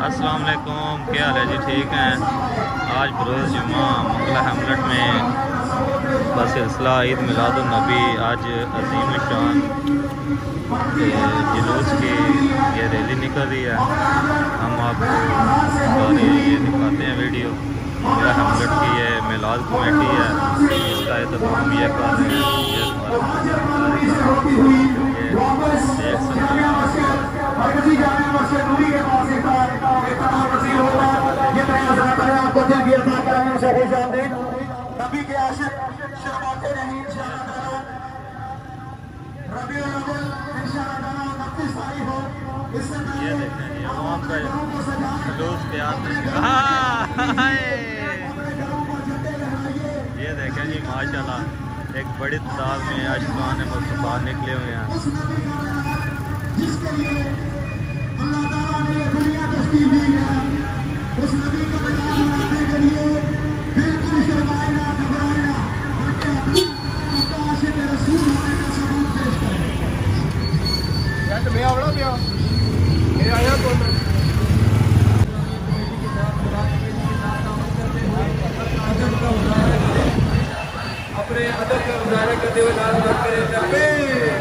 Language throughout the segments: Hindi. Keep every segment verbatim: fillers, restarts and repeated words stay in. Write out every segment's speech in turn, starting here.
अस्सलाम वालेकुम, क्या हाल है जी? ठीक हैं। आज बरोज़ जुम्मा मंगला हैमलेट में बस सिलसिला ईद मिलादुन्नबी आज अजीम शान जुलूस की ये रैली निकल रही है। हम आपको सारी ये दिखाते हैं वीडियो। मंगला हैमलेट की ये मिलाद कमेटी है, इसका एहतमाम ये कर रहे हैं। ये देख सकते हैं आपको दिल की अता कराने से खुश आमदीद। नबी के आशिक शर्माते नहीं इंशाअल्लाह। रबीउल अव्वल इंशाअल्लाह उनतीस तारीख हो। इससे ये देखें ये वहाँ पे जुलूस के ये देखें जी माशाल्लाह एक बड़ी तादाद में आशिकान मुस्तफा निकले हुए हैं। जिसके लिए अल्लाह ताला ने दुनिया तस्कीर दी है, उस नबी को बचाने बनाने के लिए बिल्कुल शर्माए ना घबराए ना, बल्कि अपना आशिक रसूल होने का सबूत पेश करें। यार मैं आवड़ा मैं मेरे आया कौन अपने अदब का मुजाहरा करते हुए नारा बात करें तकबीर।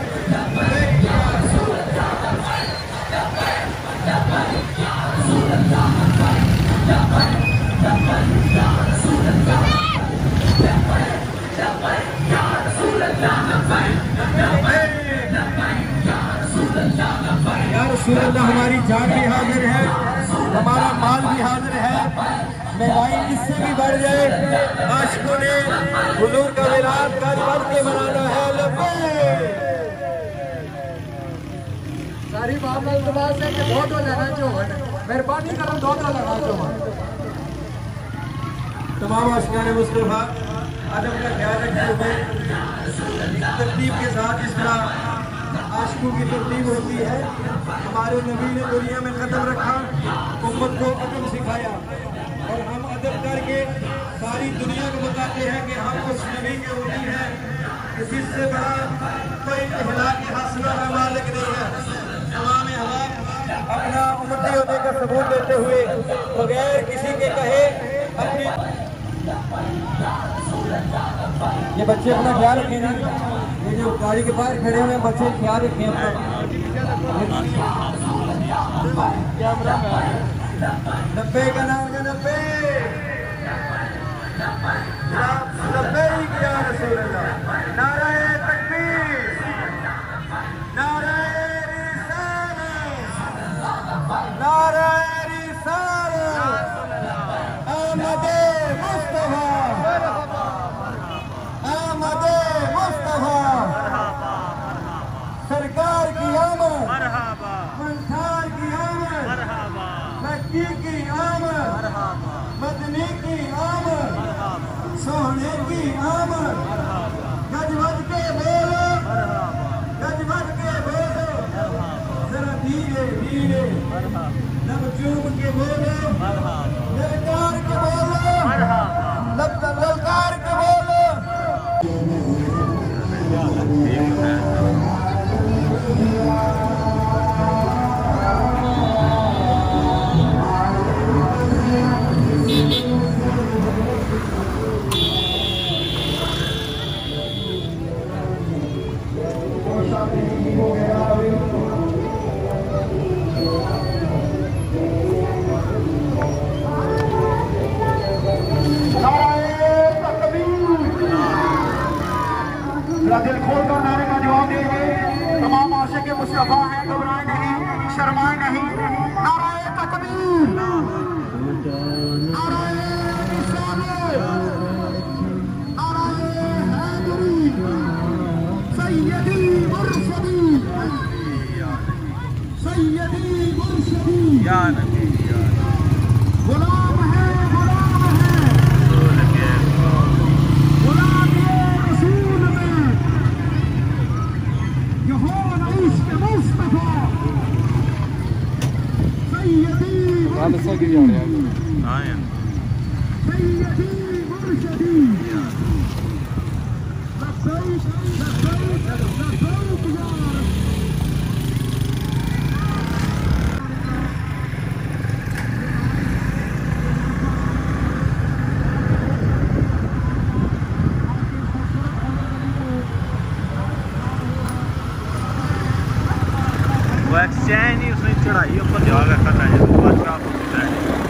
या रसूल अल्लाह, हमारी जान भी हाजिर है, हमारा माल भी हाजिर है। महंगाई इससे भी बढ़ जाए, आशिकों ने हुजूर का विलाद कर बढ़ के मनाना है। सारी बात इल्तमास है कि दो दो लेना जो मेहरबानी करो, दो दो लगा जो तमाम आशिकान मुस्तफा अदब का ख्याल रखते हुए तरतीब के साथ इस तरह आशिकों की तरतीब होती है। हमारे नबी ने दुनिया में कदम रखा, उम्मत को अदब सिखाया, और हम अदब करके सारी दुनिया को बताते हैं कि हम उस नबी के वली हैं। इसी से बड़ा कोई इखलाक हासिला का मालिक नहीं है। तमाम हवा अपना उम्मती होने का सबूत देते हुए बगैर किसी के कहे अपनी ये बच्चे अपना ख्याल रखें ना। ये जो गाड़ी के बाहर खड़े हुए बच्चे ख्याल रखें अपना। नब्बे का नाम है, नब्बे नब्बे या रसूल अल्लाह। नाराए तकबीर, नाराए रिसालत, नाराए रिसालत, आमदे मुस्तफा, आमदे मुस्तफा, सरकार की आमद, मंसार की आमद, मक्की की आमद, मदनी की आमद, सोने की आमद। गजबज के बोलो, गजबज के बोलो, जरा धीरे धीरे लब चूम के बोलो, ललकार के बोलो, लब ललकार के बोलो। दिल खोल कर नारे का जवाब देंगे। तमाम आशिक के मुस्तफा हैं, घबराए नहीं, शर्माए नहीं। नाराए तकबीर, नाराए रिसालत, नाराए हैदरी, सैयदी मुर्शदी, सैयदी मुर्शदी। या नबी या गुलाम है, गुलाम है, गुलाम ये रसूल में यहोवा इश्क़ मुस्तफा, सैयदी मुर्शदी, सैयदी मुर्शदी। लब्बैक लब्बैक लब्बैक या जाग खतरा है तो बात का होता है।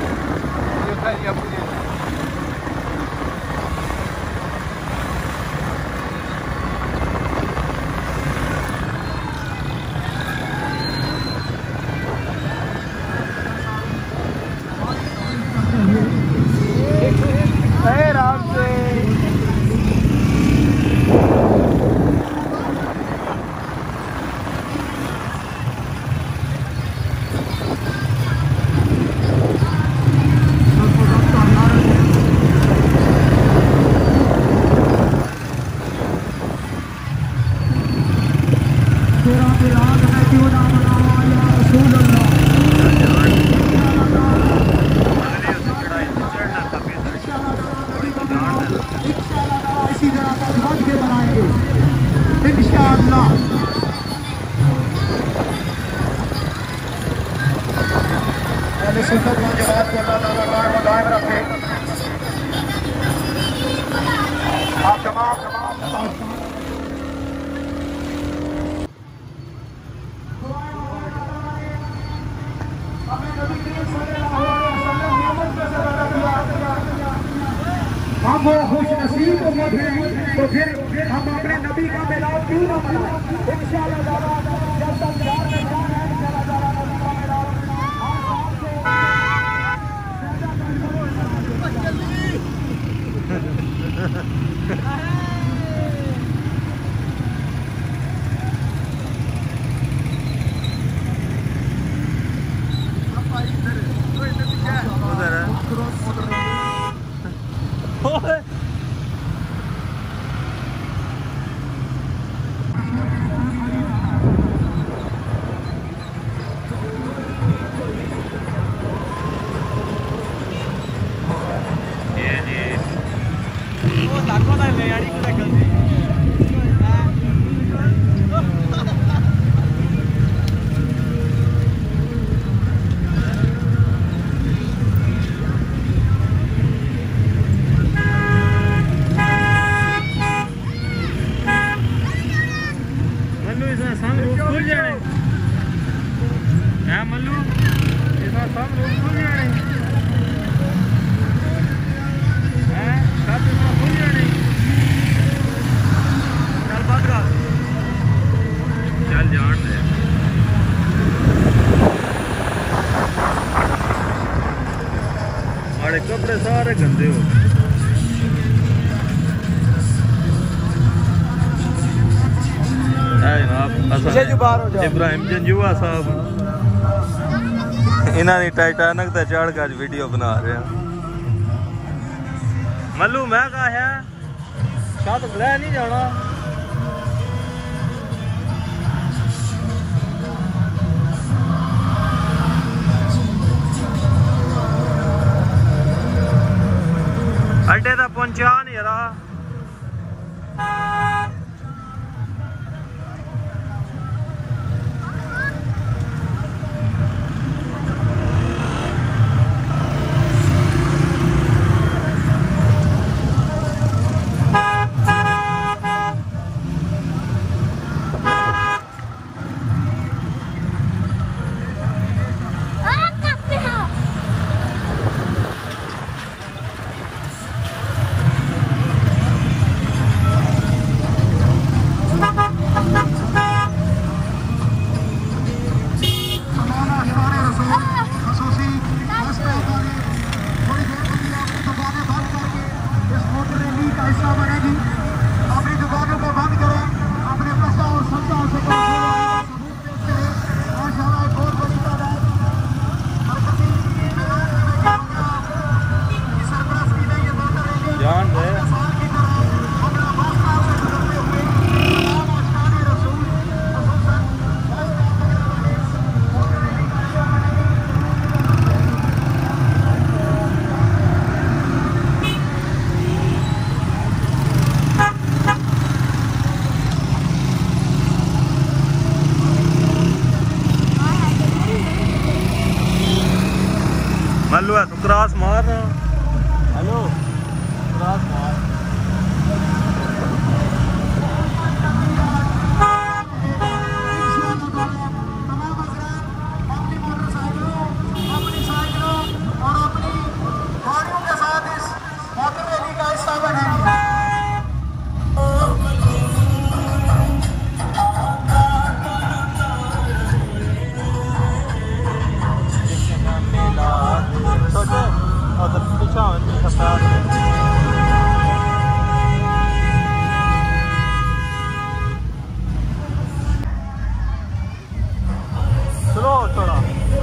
हम वो खुश नसीब उम्मत हैं, तो फिर हम अपने नबी का मिलाद क्यों ना मनाएं? इंशाअल्लाह ताला जब तक प्यार में जान है, इंशाअल्लाह ताला नबी का मिलाद कपड़े सारे गंदे हो इब्राहिम जंजुआ साहब इन्होंने टाइटैनिक ते चढ़ के वीडियो बना रहे हैं। मल्लू मैं कहा है छत ले नहीं जाना। अड्डे तक पहुंचा नहीं रहा। मल्लू है तू क्रॉस मार रहा। हेलो क्रॉस मार। साथ हैं। चलो थोड़ा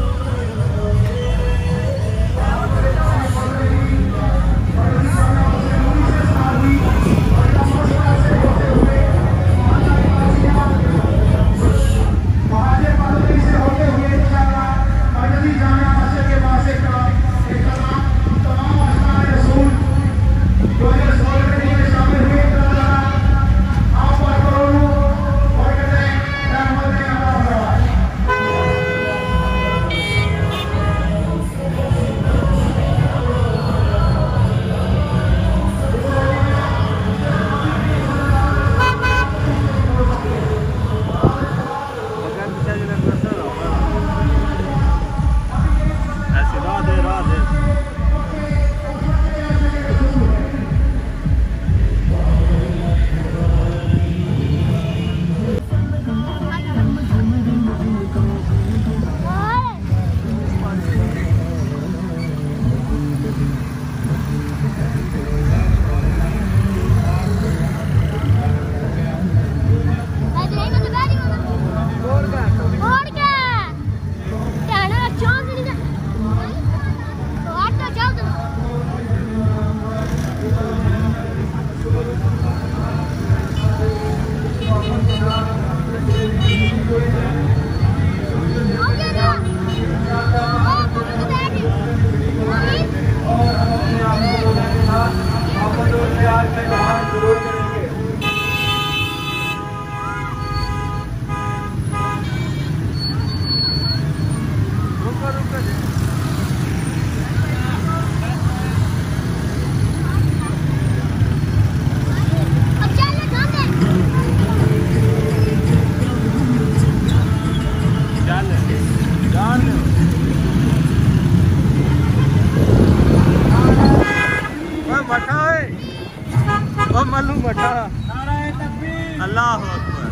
अल्लाह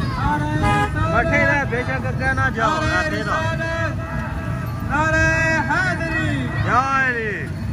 अकबर बैठे रहे बेशक कहना जाओ ना तेरा नारे हैदरी यारी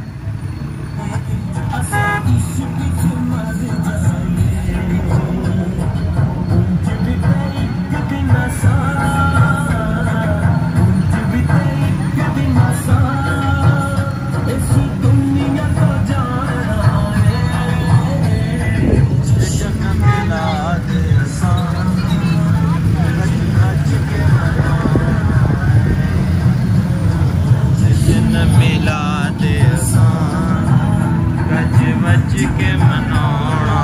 के मनाना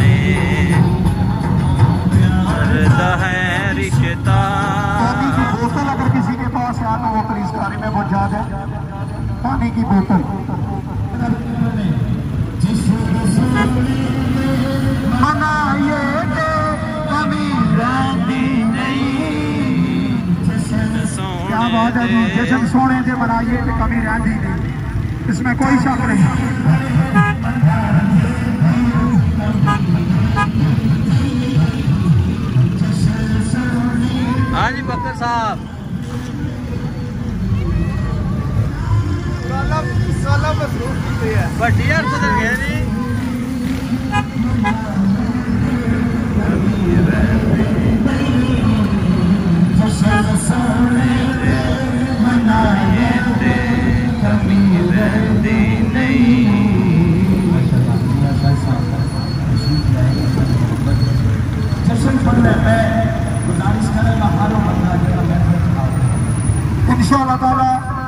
है रिश्ता। बोतल अगर किसी के पास है तो वो प्लीज गाड़ी में पहुंचा दे पानी की बोतल। मनाइए के कमी रहती नहीं। क्या बात है, जश्न सोने से मनाइए कि कमी रहती नहीं, इसमें कोई शक नहीं। हाँ जी बकर साहब साला मसरूफ की है बट यार कुछ गया जी इंशाअल्लाह ताला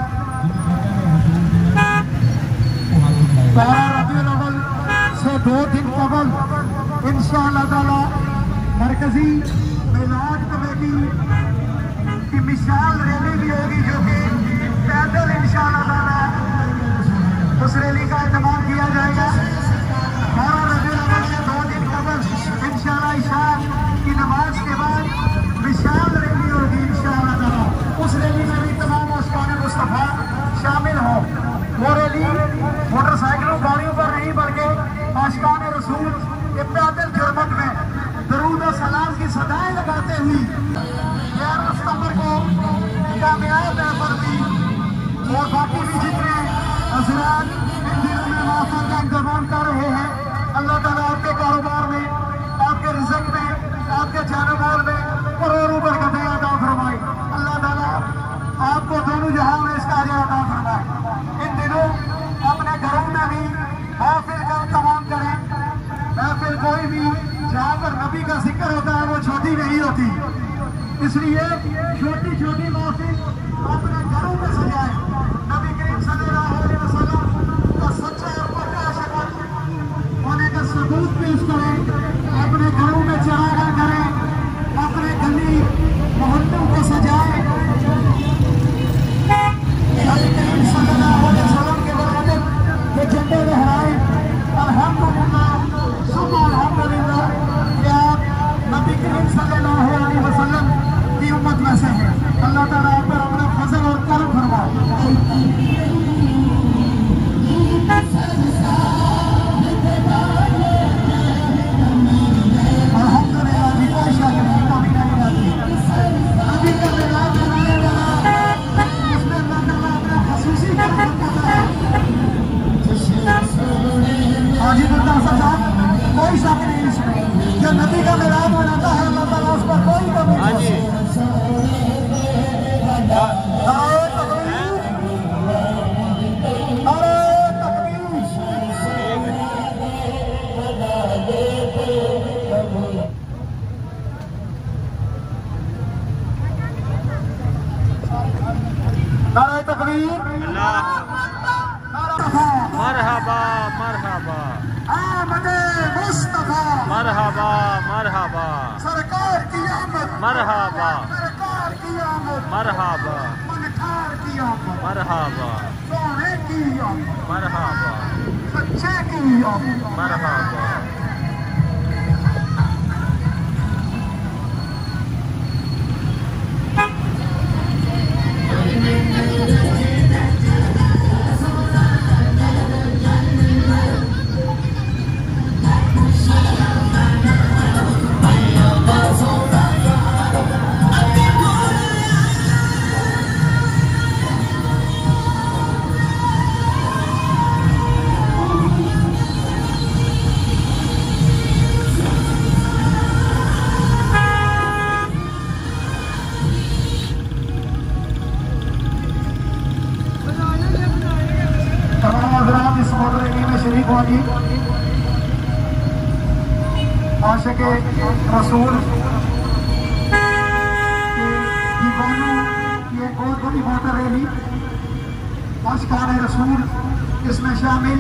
रबीउल अव्वल से दो दिन कबल इंशाअल्लाह ताला मरकजी मिलाद कमेटी की मिसाल रैली भी होगी, जो कि पैदल इंशाअल्लाह ताला उस रैली का इंतजाम किया जाएगा। बारह रबीउल अव्वल से दो दिन कबल इंशाअल्लाह इशा की नमाज के बाद मिसाल रैली होगी इंशाअल्लाह ताला। उस रैली में भी तमाम आशिकाने मुस्तफा शामिल हो। वो रैली मोटरसाइकिलों गाड़ियों पर नहीं बल्कि आशिकाने रसूल के पैदल जुर्मत में दरूद और सलाम की सदाएं लगाते हुए ग्यारह सितंबर को कामयाब है पर भी और बाकी भी जितने हजरात इन दिनों में आफत का इंतजाम कर रहे हैं। अल्लाह ताला आपके कारोबार में, आपके रिज़्क़ में, आपके जान माल में करोड़ों बरकतें अता फरमाए। अल्लाह ताला आपको दोनों जहां में इसका अजर अता फरमाए। इन दिनों अपने घरों में भी महफिल का इंतजाम करें। महफिल कोई भी जहाँ पर नबी का जिक्र होता है वो छोटी नहीं होती, इसलिए छोटी छोटी महफिल अपने घरों में सजाए। नबी करीम सल्लल्लाहु अलैहि वसल्लम का सच्चा और पक्का शिकत होने का सबूत पेश करें। अपने घरों में चढ़ावा करें, अपने गली मोहल्लों को सजाए। नबी करीम सल्लल्लाहु अलैहि वसल्लम के बराबर ये झंडे लहराए। अल्हम्दुलिल्लाह सुबह अल्हम्दुलिल्लाह कि आप नबी करीम सल्लल्लाहु अलैहि वसल्लम की उम्मत में से हैं। अल्लाह ताला आप पर अपना फजल और करम फरमाए। अल्हम्दुलिल्लाह जी, कोई शक नहीं, कमी नहीं आती। नबी का मिलाद मनाया जाना इसमें अल्लाह ताला अपना ख़ुसूसी करम करता है। हाजी दुर्गा साहब, कोई शक नहीं इसमें, जो नबी का मिलाद मनाता है अल्लाह ताला उस पर कोई कमी नहीं। नारे तकबीर, मरहबा मरहबा आमदे मुस्तफा, मरहबा मरहबा सरकार की आमद, मरहबा सरकार की आमद, मरहबा मनकार की आमद, मरहबा सोने की आमद, मरहबा सच्चे की आमद। मरहबा। आशिक़े रसूल के दीवानों की एक बहुत बड़ी मोटर रैली आशिक़ाने रसूल इसमें शामिल।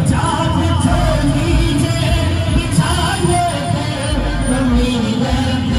Yeah.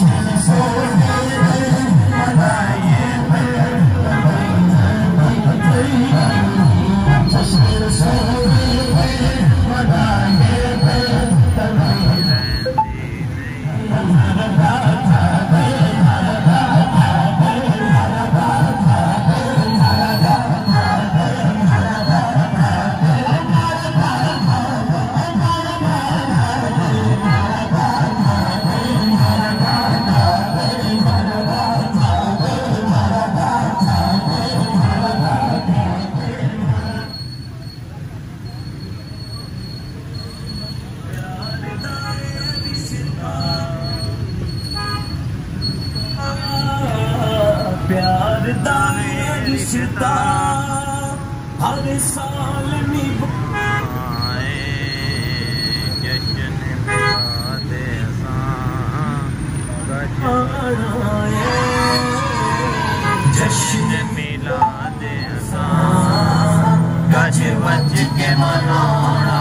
प्यार दा रिश्ता हर साल निभाए जश्न मिलादे जश्न मिलादे गज वज के मनाना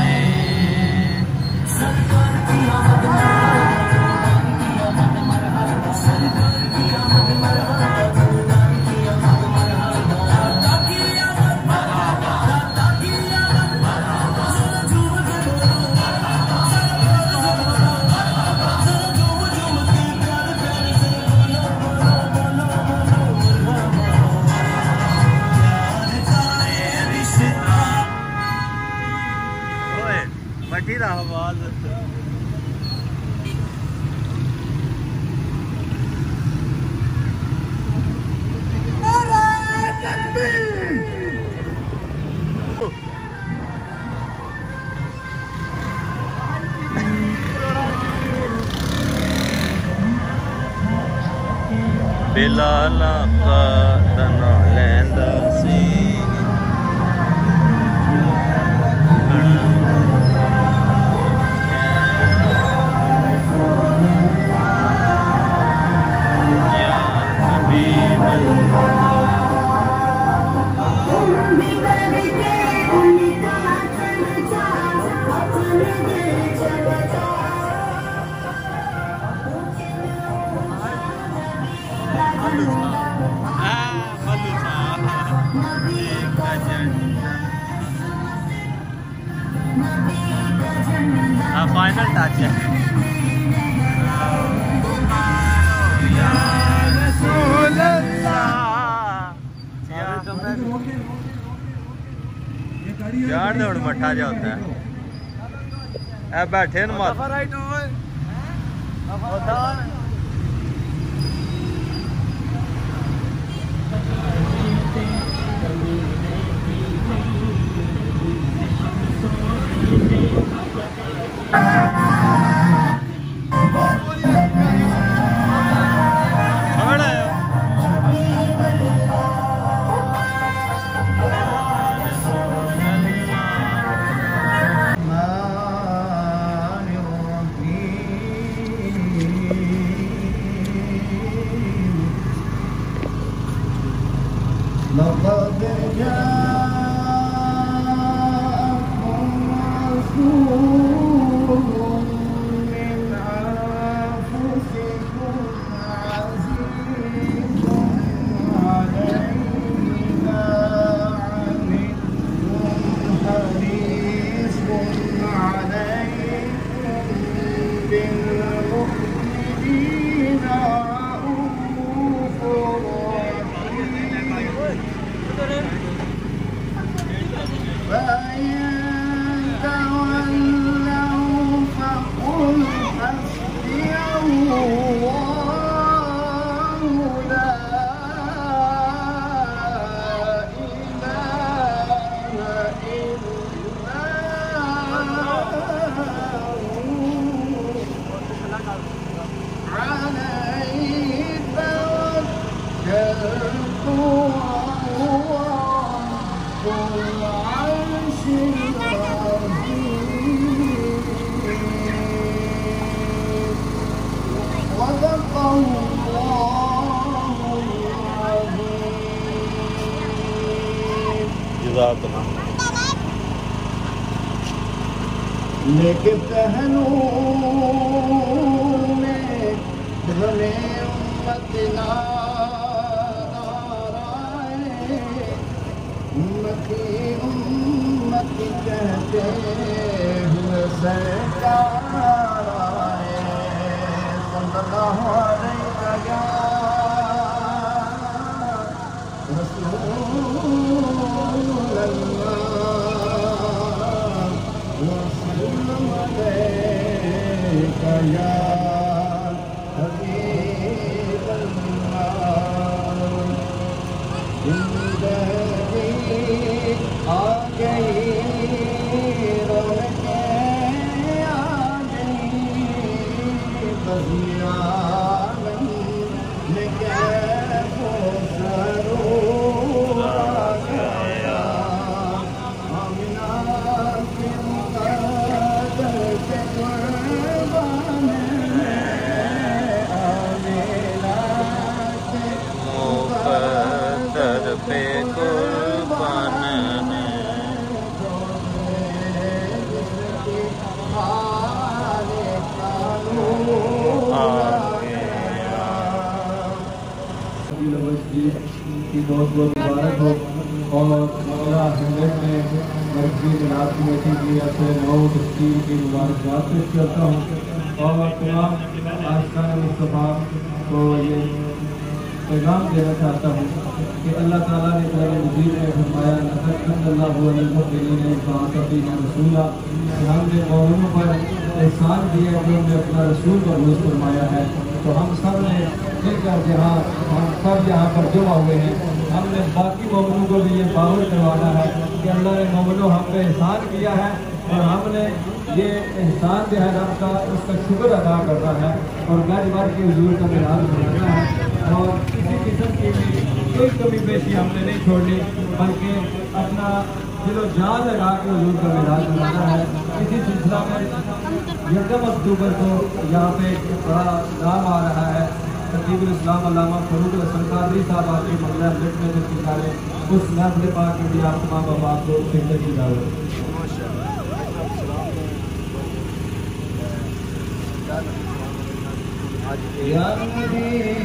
मठी रहा आवाज बिलाल का दना लैंदा सी फाइनल टच है यार दौड़ मठा जा होता है ए बैठे न मत لقد جاءكم رسول من أنفسكم عزيز عليه ما عنتم حريص عليكم بالمؤمنين رؤوف فإن تولوا فقل حسبي الله لا إله إلا هو عليه توكلت وهو رب العرش العظيم صدق الله العظيم جزاك الله लेके पहलू में रमे उम्मत नाराए उम्मती उम्मती कहते हुए सरकार आए सल्लल्लाहु अलैहि रसूल अल्लाह वसल्लम अलैका या हबीब अल्लाह जिंदगी आ गई रौनकें आ गई बजिया पे कुर्बान है की बहुत बहुत मुबारक हो और मौला हंड्रेड में मर्जी मिलाद कमेटी की अपने नौ तस्वीर की मुबारकबाद पेश करता हूँ और तमाम आस्तान मुस्तफा को ये पैगाम देना चाहता हूँ कि अल्लाह ताला ने कुरान मजीद में फरमाया सल्लल्लाहु अलैहि वसल्लम हमने मोमिनों पर एहसान दिया जो हमने अपना रसूल पर रोज़ फरमाया है। तो हम सब ने मिलकर जहाँ हम सब यहाँ पर जमा हुए हैं हमने बाकी मोमिनों को भी ये बावर करवाना है कि अल्लाह ने मोमिनों हम पे एहसान किया है और हमने ये एहसान जो है रब का उसका शुक्र अदा करना है और गज भर के हुजूर का मिलाद मनाना है और किसी किस्म की भी कोई कमी पेशी हमने नहीं छोड़नी बल्कि अपना दिलो जान लगा के हुजूर का मिलाद मनाना है। इसी सिलसिला में यकम अक्टूबर को यहाँ पे बड़ा नाम आ रहा है खतीबुल इस्लाम अल्लामा फरूक हसन कादरी साहब आपके मगला हज़रत में से सिखाने उस महफिल पाक के लिए आप तमाम बाप को शिरकत की दावत। या नबी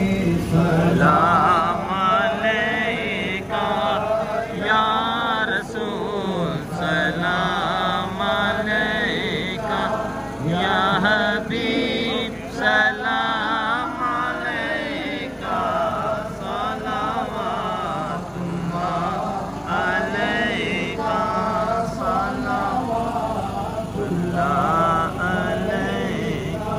सलाम अलैका या रसूल सलाम अलैका या हबीब सलाम अलैका सलावतुल्लाह अलैका सलावतुल्लाह अलैका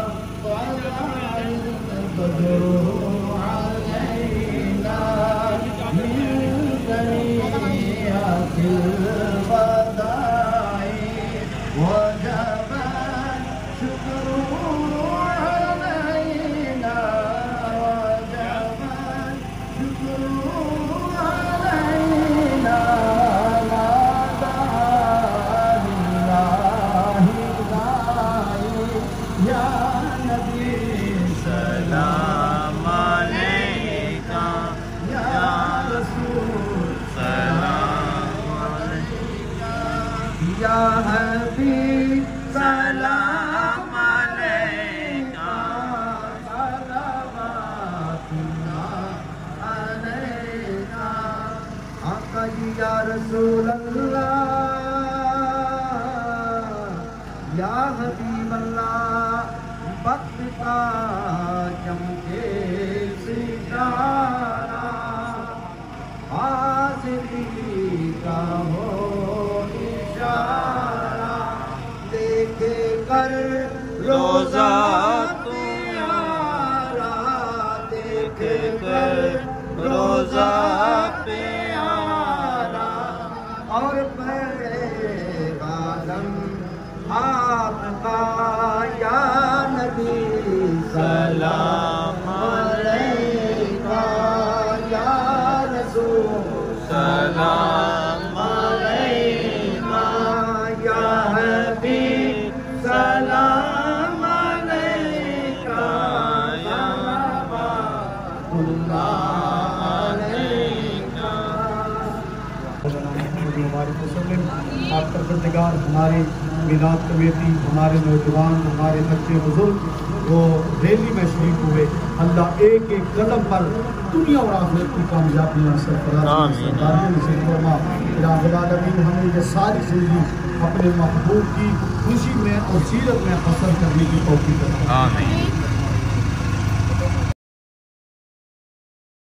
या हबीब सलाम अलैका सलावतुल्लाह अलैका आका जी या रसूल अल्लाह या हबीब अल्लाह वक्त का चमके सितारा हाज़िरी का हो देखे कर रोजा प्यारा देखे कर रोजा प्यारा और पैगाम आपका या नबी सलाम अलैका या रसूल सलाम अलैका या हबीब सलाम अलैका या सलावतुल्लाह अलैका। आप परवरदिगार हमारे मिलाद कमेटी, हमारे नौजवान, हमारे बच्चे बुजुर्ग वो रैली में शरीक हुए, अल्लाह एक एक कदम पर दुनिया और आखिरत की कामयाबी हासिल करा। हमें ये सारी जिंदगी अपने महबूब की खुशी में और सीरत में फसल करने की तौफीक दें। आमीन।